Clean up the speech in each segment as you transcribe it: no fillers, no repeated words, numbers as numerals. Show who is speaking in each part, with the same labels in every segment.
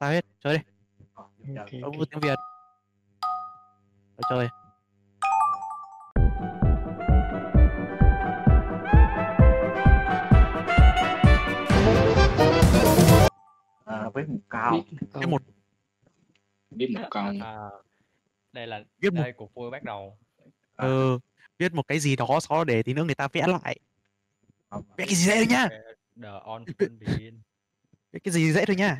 Speaker 1: sao hết, chơi đi.
Speaker 2: Ok,
Speaker 1: Ông
Speaker 2: ok.
Speaker 1: tiếng Việt. Chơi.
Speaker 3: Với một cao.
Speaker 2: Biết một
Speaker 1: Cái
Speaker 2: câu.
Speaker 1: một
Speaker 2: Biết một câu.
Speaker 4: Đây là
Speaker 1: viết một
Speaker 4: đây cuộc vui bắt đầu.
Speaker 1: viết một cái gì đó sau đó để tí nữa người ta vẽ lại. Vẽ cái gì dễ thôi nhá.
Speaker 4: The on full begin.
Speaker 1: Vẽ cái gì dễ thôi nhá.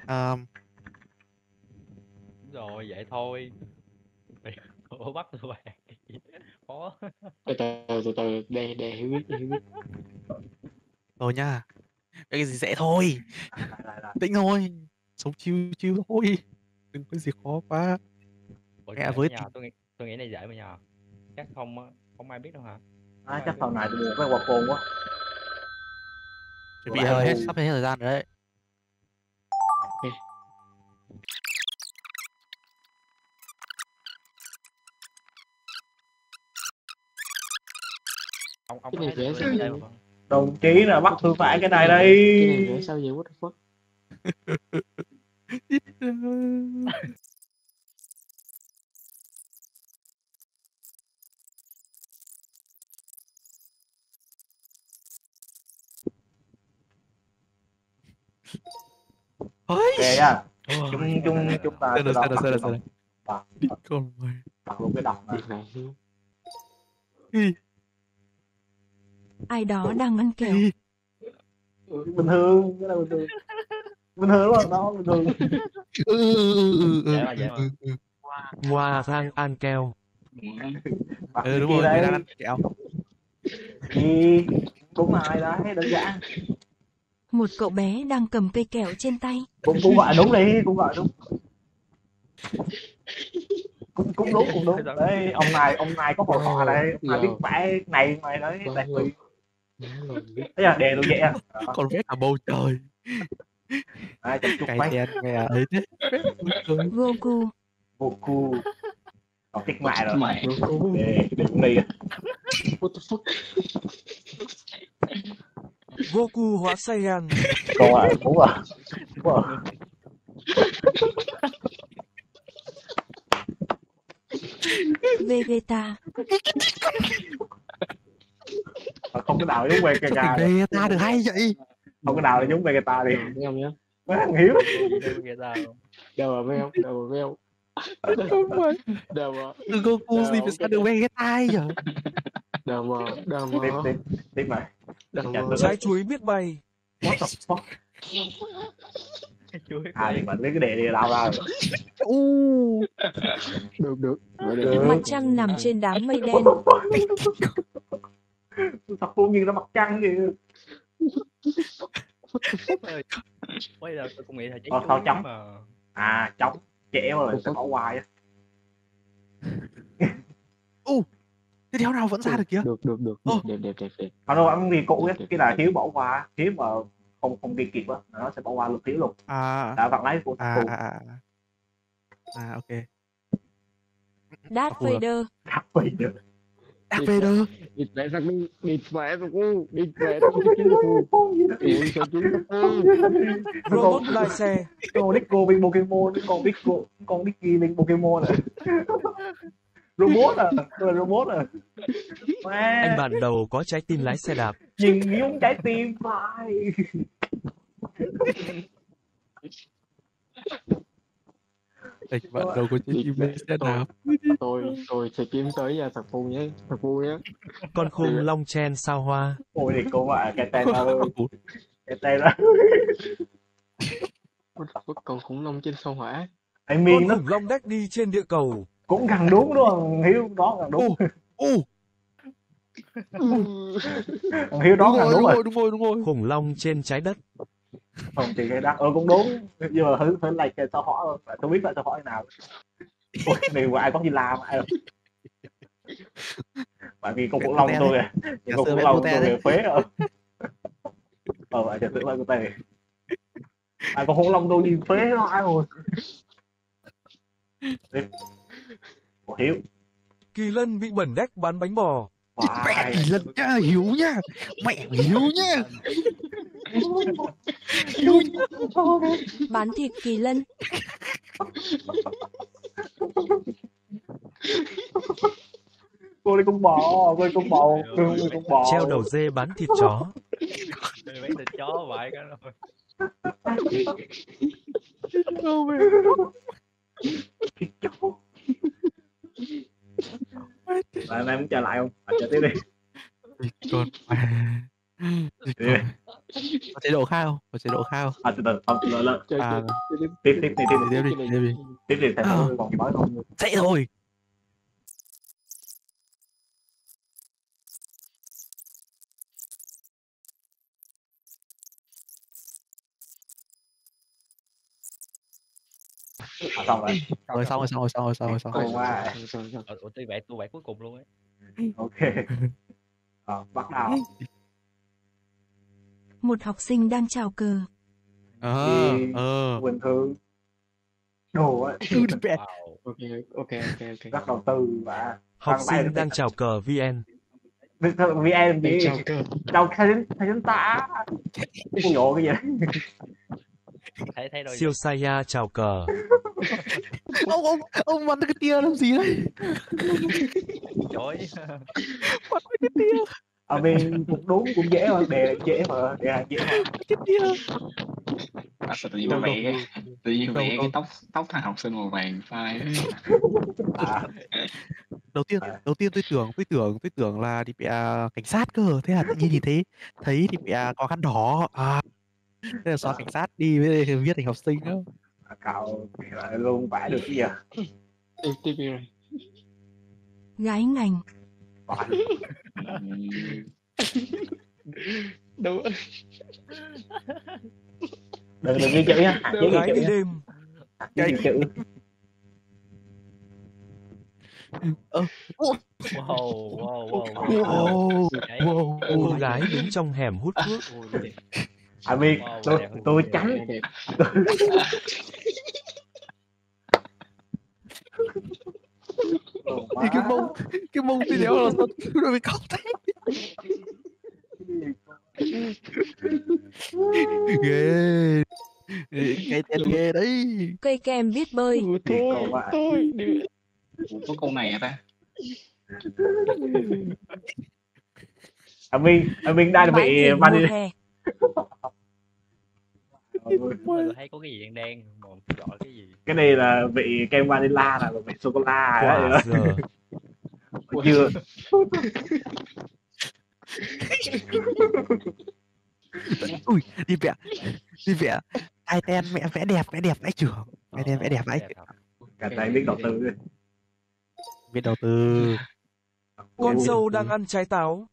Speaker 4: Rồi vậy thôi. Ủa bắt tôi bạn. Khó.
Speaker 2: Từ từ để hiểu biết.
Speaker 1: Rồi nha. Vẽ cái gì dễ thôi.
Speaker 3: Lại.
Speaker 1: Tĩnh thôi. Sống chill chill thôi. Đừng có gì khó quá.
Speaker 4: Ủa,
Speaker 1: Nghe
Speaker 4: dễ
Speaker 1: với
Speaker 4: mà nhờ. Tôi nghĩ này dễ mà nhờ. Chắc không ai biết đâu hả?
Speaker 3: chắc sau này tôi mua cái quạt côn quá.
Speaker 1: Chuẩn bị hết, sắp hết thời gian rồi đấy.
Speaker 4: Ông
Speaker 2: Cái
Speaker 4: có
Speaker 2: này
Speaker 4: thấy
Speaker 2: dễ
Speaker 4: được
Speaker 2: sao
Speaker 4: tôi
Speaker 2: vậy?
Speaker 4: đây không?
Speaker 3: Đồng chí là bắt tôi phải cái này đây.
Speaker 2: Cái này dễ sao vậy? What the fuck?
Speaker 1: Ôi.
Speaker 3: Kệ nha. Chúng ta
Speaker 1: Xem rồi. Đi
Speaker 3: đặt
Speaker 1: con mày.
Speaker 3: luôn cái đồng này.
Speaker 2: Việc này hiếu.
Speaker 5: Ai đó đang ăn kẹo.
Speaker 3: Bình thường, cái này bình thường. Bình thường luôn, đó bình thường.
Speaker 4: Dễ mà.
Speaker 6: Ngoà đang ăn kẹo.
Speaker 1: Đúng rồi, người đang ăn kẹo.
Speaker 3: Gì? Cũng ai đấy, đơn giản.
Speaker 5: Một cậu bé đang cầm cây kẹo trên tay.
Speaker 3: Cũng gọi đúng đi, cũng gọi đúng. Cũng đúng. Đấy, ông này có hội họa đây, ông này biết vẽ này mày đấy, đẹp vì. Thế là đề tôi vậy à.
Speaker 1: Còn vẽ cả bầu trời.
Speaker 3: Chăm chút
Speaker 1: Cái
Speaker 3: mấy.
Speaker 1: đen mẹ ấy thế.
Speaker 5: Goku.
Speaker 3: Goku. Còn thích mẹ rồi.
Speaker 2: Mẹ.
Speaker 3: Để cũng đi.
Speaker 2: What the fuck?
Speaker 6: Goku hóa Saiyan.
Speaker 3: Con à, đúng rồi.
Speaker 5: Vegeta.
Speaker 3: Không có nào giống Vegeta.
Speaker 1: Vegeta được hay vậy.
Speaker 3: Không có nào là giống Vegeta đi.
Speaker 2: Mấy ông nhá.
Speaker 3: Mấy thằng hiếu.
Speaker 2: Đâu mà mấy ông.
Speaker 1: Không phải.
Speaker 2: Đâu mà.
Speaker 1: Từ Goku gì phải sao được Vegeta vậy?
Speaker 2: Đâu mà.
Speaker 3: Tiếp này.
Speaker 6: Trái chuối biết bay.
Speaker 3: What the fuck? Thì mình lấy cái đề đi lao ra.
Speaker 2: Được.
Speaker 5: Mặt trăng nằm trên đám mây đen.
Speaker 3: Thật vô nhiên nó mặt trăng gì.
Speaker 4: Bây giờ tôi cũng nghĩ là cháy
Speaker 3: Sao trống?
Speaker 4: mà.
Speaker 3: Trống. Trẻ rồi sẽ bỏ hoài á.
Speaker 1: Cái đéo nào vẫn ra được kìa.
Speaker 2: Được. Đẹp.
Speaker 3: Đâu ăn gì cũ ấy, cái là hiếu bỏ qua, hiếu mà không ghi kịp á, nó sẽ bỏ qua luật hiếu luôn. Đã vặn lấy của thằng
Speaker 1: ok.
Speaker 5: Darth Vader.
Speaker 1: Darth Vader.
Speaker 2: Địt mẹ ra đi.
Speaker 6: Robot lai xe.
Speaker 3: Con Nico bên Pokemon, con Nicky bên Pokemon à. Robot à, tôi là robot à.
Speaker 6: Anh bạn đầu có trái tim lái xe đạp.
Speaker 3: Nhìn nhúng trái tim phải.
Speaker 1: Anh bạn đầu có trái tim lái xe đạp.
Speaker 2: Tôi sẽ kiếm tới nha thằng Phu nhé.
Speaker 6: Con khung long chen sao hoa.
Speaker 3: Ôi thì cô ạ, cái tên ơi. Cái tên đó.
Speaker 2: Con khủng long trên sao hỏa.
Speaker 3: Anh
Speaker 6: Con
Speaker 3: Miên nó
Speaker 6: khủng long đách đi trên địa cầu.
Speaker 3: cũng gần đúng luôn, Hiếu đó gần đúng. Thằng Hiếu đó gần đúng rồi.
Speaker 6: Khủng long trên trái đất.
Speaker 3: Không thì cái đó cũng đúng, nhưng mà phải like cái sao hỏi không, tôi biết là sao hỏi nào. Ôi này ai có gì làm ai đâu. Bởi vì con khủng long tôi à, con khủng long tôi về phế rồi. Vậy chờ tưởng là của tề. Con khủng long tôi đi phế nó ai rồi. Ủa Hiếu.
Speaker 6: Kỳ Lân bị bẩn đách bán bánh bò.
Speaker 1: Mẹ Kỳ Lân nhá, Hiếu nhá. Mẹ Hiếu nhá.
Speaker 5: Bán thịt Kỳ Lân.
Speaker 3: Cô đi con bò, cô đi con bò, cô đi con bò.
Speaker 6: Treo đầu dê bán thịt chó.
Speaker 4: Mấy thịt chó vậy cái rồi.
Speaker 3: Thịt chó. Bạn em muốn chơi lại không? À, chơi tiếp đi.
Speaker 1: Còn có chế độ khác không? Có chế độ khác không?
Speaker 3: À, từ từ, không, lên.
Speaker 2: Chơi
Speaker 1: À,
Speaker 3: Tiếp
Speaker 1: tiếp đi, tiếp đi.
Speaker 3: Tiếp đi, xem còn gì mới không.
Speaker 1: Dậy rồi.
Speaker 3: À, xong rồi.
Speaker 1: Xong.
Speaker 3: Còn qua.
Speaker 4: Ủa tôi vẽ cuối cùng luôn ấy.
Speaker 3: Ok. Bắt đầu.
Speaker 5: Một học sinh đang chào cờ.
Speaker 3: Bình thường. Đồ á.
Speaker 4: Wow.
Speaker 2: Ok.
Speaker 3: Rất đầu tư và
Speaker 6: Học sinh đang chào cờ VN.
Speaker 3: VN
Speaker 2: Để
Speaker 3: đi.
Speaker 2: chào cơ.
Speaker 3: Đâu thấy chúng ta. Con nhộ cái gì đấy.
Speaker 4: Thấy rồi.
Speaker 6: Siêu Saiya chào cờ.
Speaker 1: Ông bắn cái tia làm gì đấy?
Speaker 4: Chối.
Speaker 1: Bắn cái tia.
Speaker 3: Ở bên cũng đúng cũng dễ mà, đề dễ mà, dễ mà.
Speaker 1: Cái tia.
Speaker 7: À, sao tự nhiên vẽ cái tóc thằng học sinh màu vàng phai.
Speaker 3: À,
Speaker 1: Đầu tiên tôi tưởng là đi cảnh sát cơ, thế là tự nhiên nhìn thấy thì có khăn đỏ. Thế là xóa cảnh sát đi với viết thành học sinh đó.
Speaker 3: cậu lại luôn vẽ được cái gì?
Speaker 2: TV rồi.
Speaker 5: Gái ngành.
Speaker 2: Đâu.
Speaker 3: Đừng ghi chữ nha, hạn chế ghi
Speaker 6: Gái
Speaker 3: chữ
Speaker 6: đi
Speaker 3: nha.
Speaker 6: đêm.
Speaker 3: Ghi chữ.
Speaker 6: Cô gái đứng trong hẻm hút thuốc.
Speaker 3: À vì tôi tránh.
Speaker 1: Thì cái mông tôi đéo là sao nó bị cong thế. Ghê. Cái tên ghê đấy.
Speaker 5: Cây kem biết bơi.
Speaker 2: Thôi.
Speaker 7: Có câu này hả ta?
Speaker 3: Anh Minh đang
Speaker 5: Bãi
Speaker 3: bị
Speaker 5: biển
Speaker 3: ban
Speaker 5: mùa hè.
Speaker 4: Tôi thấy có cái gì đen mà gọi cái gì.
Speaker 3: cái này là vị kem vanilla là vị sô cô la
Speaker 6: Quả giờ.
Speaker 3: chưa.
Speaker 1: Ui, đi vẽ ai ten mẹ vẽ đẹp vẽ trưởng, ai ten vẽ đẹp ấy.
Speaker 3: Cả tay biết đầu tư.
Speaker 1: Biết đầu tư.
Speaker 6: Con dâu đang ăn trái táo.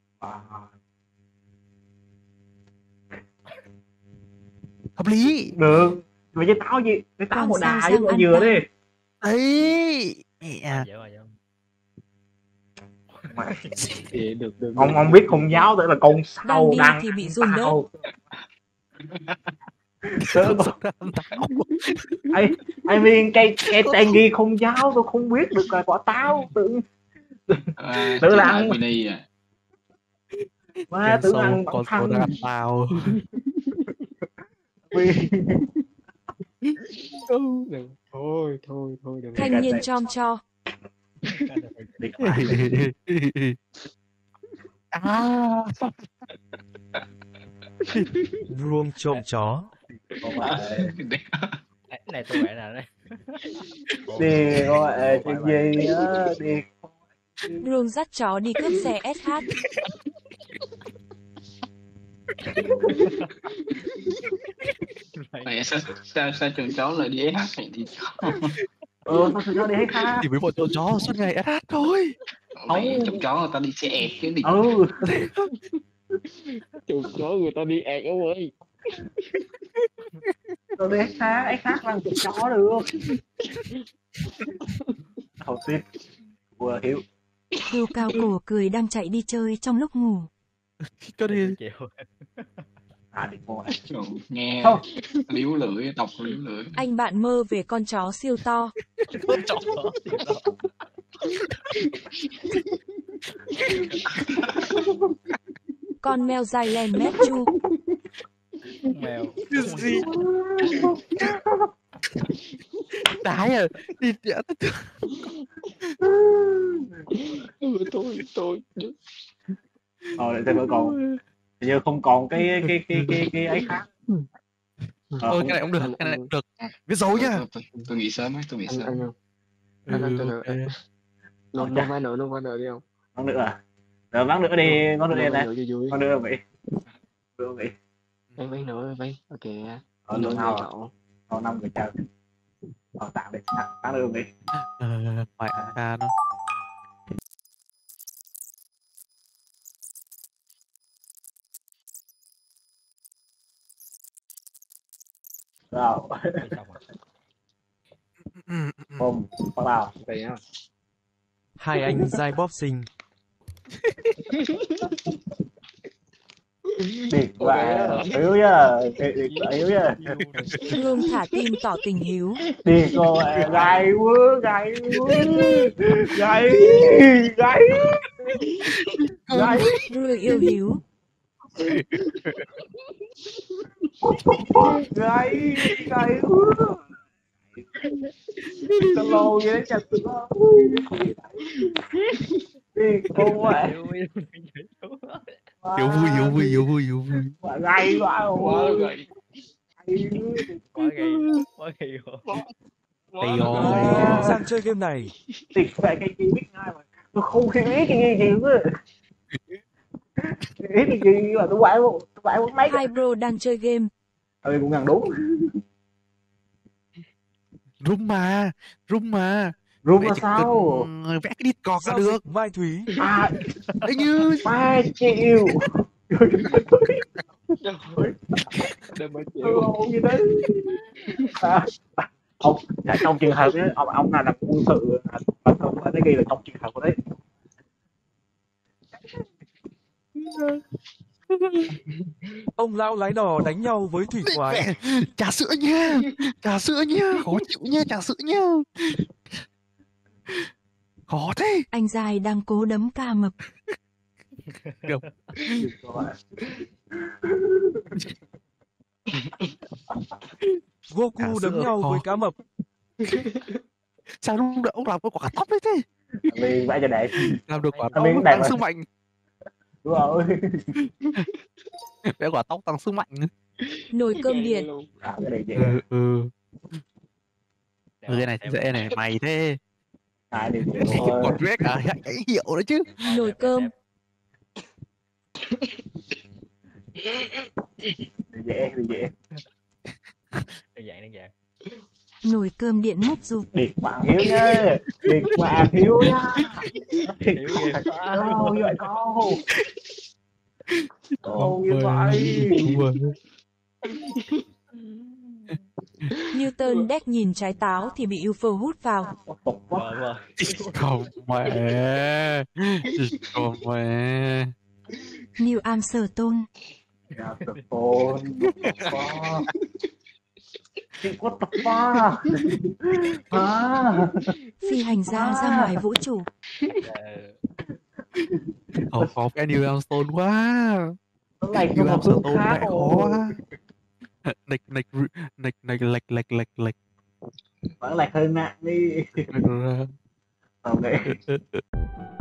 Speaker 1: Hợp lý.
Speaker 3: Được. Vậy với táo gì? Với táo
Speaker 5: Con
Speaker 3: một đà
Speaker 5: sao
Speaker 3: với
Speaker 5: sang
Speaker 3: quả
Speaker 5: ăn
Speaker 3: dừa
Speaker 5: táo?
Speaker 3: đi.
Speaker 1: Đấy. Mẹ.
Speaker 2: Được.
Speaker 3: Ông biết con giáo tức là con
Speaker 5: Đang
Speaker 3: sau
Speaker 5: đi
Speaker 3: đang
Speaker 5: thì bị dùn đớp.
Speaker 3: I mean cây tên ghi không giáo tôi không biết được là quả táo tưởng là ăn
Speaker 7: mini à.
Speaker 3: má tưởng ăn
Speaker 1: con
Speaker 3: thăng
Speaker 1: ăn tao.
Speaker 2: Thôi đừng.
Speaker 5: Thanh niên chom cho.
Speaker 6: Ruông trộm chó.
Speaker 4: Cái này tôi vẽ nào đây?
Speaker 3: đi coi chuyện gì á đi.
Speaker 5: Ruông dắt chó đi cướp xe SH.
Speaker 7: Này sao trường chó lại đi hát này thì
Speaker 3: Sao tụi nó đi hết ha.
Speaker 1: Thì với bọn chỗ chó suốt ngày hát thôi.
Speaker 7: mày chồng chó người ta đi xe ẹt chứ đi.
Speaker 2: Chuột chó người ta đi ẹt ông ơi.
Speaker 3: Tôi đi hết hát làm chuột chó được. Đầu tiên vừa hiểu.
Speaker 5: Hươu cao cổ cười đang chạy đi chơi trong lúc ngủ.
Speaker 1: Cho đi.
Speaker 3: Đi mua
Speaker 7: Nghe liếu lưỡi, đọc liếu lưỡi.
Speaker 5: Anh bạn mơ về con chó siêu to. Con mèo dài len mét chu.
Speaker 4: Mèo.
Speaker 1: Gì? trái à. Đi
Speaker 2: tôi
Speaker 3: để xem vẫn còn, hình như không còn cái ấy khác.
Speaker 1: thôi cái này cũng được, cái này cũng được. Viết dấu nhá.
Speaker 7: Tôi nghĩ sớm ấy, tôi nghĩ sớm.
Speaker 2: nó vai nợ đi không?
Speaker 3: Vắng nữa à? Rồi vắng nữa đi, vắng nữa đi này.
Speaker 2: vui
Speaker 3: Vắng nữa vậy. Nữa vậy.
Speaker 2: vai nợ vai ok
Speaker 3: Ở lượng nào? Còn 5 người chơi. Tạm đi, vắng nữa vậy.
Speaker 1: Mày cha nó.
Speaker 3: Rồi. Bùm, bắt đầu.
Speaker 2: vậy á.
Speaker 6: Hai anh giai boxing.
Speaker 3: Điệt quá, yếu nha, yếu nha.
Speaker 5: Gương thả tim tỏ tình hiếu.
Speaker 3: Điệt rồi, gay quá, gay quá. Gay, gay. Gay.
Speaker 5: Người yêu hiếu.
Speaker 3: Gay, gay quá. Solo vậy chặt nó. Điệt quá.
Speaker 1: Hiếu vui, hiếu vui, hiếu vui, hiếu vui.
Speaker 3: Gay quá.
Speaker 2: Quá gầy.
Speaker 4: Quá gay, quá gay rồi.
Speaker 1: Tì
Speaker 6: Sang chơi game này.
Speaker 3: Tuyệt về cái biết ngay mà tôi không hiểu ý cái gì nữa. Ý cái gì mà tôi quậy mấy
Speaker 5: Hai bro đang chơi game.
Speaker 3: tôi cũng gần đúng.
Speaker 1: Rung mà, rung mà.
Speaker 3: Rung
Speaker 1: Vậy
Speaker 3: là
Speaker 1: chỉ
Speaker 3: sao?
Speaker 1: cần vẽ cái Discord là
Speaker 6: Giao
Speaker 1: được.
Speaker 6: dịch Mai Thúy.
Speaker 3: À,
Speaker 1: Đấy như
Speaker 3: 3 triệu.
Speaker 2: Để mà chịu.
Speaker 3: Lộn gì đấy. Ông trong trường hợp ấy, ông nào làm quân sự mà không phải ghi là trong trường hợp của đấy.
Speaker 6: Ông lão lái đò đánh nhau với thủy quái.
Speaker 1: trà sữa nha, trà sữa nha, khó chịu nha, trà sữa nha. Khó thế.
Speaker 5: Anh dài đang cố đấm ca mập.
Speaker 6: Goku đấm nhau với cá mập.
Speaker 1: Sao lúc đó ông làm cái quả tóc đấy thế?
Speaker 3: Vì vậy cho để
Speaker 1: Làm được quả tóc
Speaker 3: Mình đạt
Speaker 1: tăng
Speaker 3: rồi.
Speaker 1: sức mạnh.
Speaker 3: đúng rồi.
Speaker 1: Vẽ quả tóc tăng sức mạnh.
Speaker 5: Nồi cơm điện.
Speaker 3: À, cái này dễ.
Speaker 1: Cái này thì dễ này, mày thế.
Speaker 3: Ai đi chịu thôi.
Speaker 1: Còn viết cả cái hiệu đấy chứ.
Speaker 5: Nồi cơm.
Speaker 3: Dễ.
Speaker 4: Đơn giản.
Speaker 5: Nồi cơm điện múc dục.
Speaker 3: Điệt bạn hiếu nhá. Điệt bạn hiếu nhá. Điệt
Speaker 4: Hiếu ghê.
Speaker 3: con như vậy con như vậy.
Speaker 5: Newton Deck nhìn trái táo thì bị UFO hút vào.
Speaker 3: Tục quá.
Speaker 4: Vâng.
Speaker 1: Không mẹ. Không mẹ.
Speaker 5: Neil Armstrong.
Speaker 3: What the fuck? What the fuck? À.
Speaker 5: Phi hành gia ra ngoài vũ trụ.
Speaker 1: Khó cái Neil Armstrong quá.
Speaker 3: Nó lệch
Speaker 1: Neil
Speaker 3: nó một hướng
Speaker 1: Armstrong
Speaker 3: khác
Speaker 1: mẹ khó quá. Lệch.
Speaker 3: Vẫn lệch hơi nặng đi. Ok.